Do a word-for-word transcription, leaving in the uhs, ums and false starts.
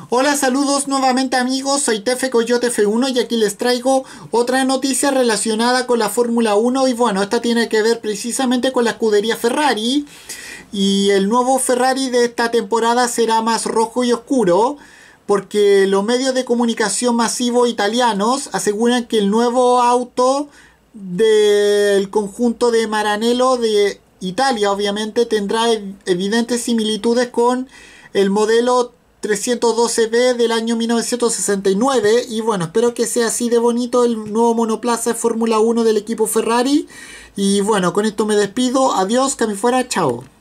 Hola, saludos nuevamente amigos, soy Tefe Coyote F uno y aquí les traigo otra noticia relacionada con la Fórmula uno y bueno, esta tiene que ver precisamente con la escudería Ferrari y el nuevo Ferrari de esta temporada será más rojo y oscuro porque los medios de comunicación masivos italianos aseguran que el nuevo auto del conjunto de Maranello de Italia obviamente tendrá ev- evidentes similitudes con el modelo trescientos doce B del año mil novecientos sesenta y nueve y bueno, espero que sea así de bonito el nuevo monoplaza de Fórmula uno del equipo Ferrari y bueno, con esto me despido, adiós, que me fuera, chao.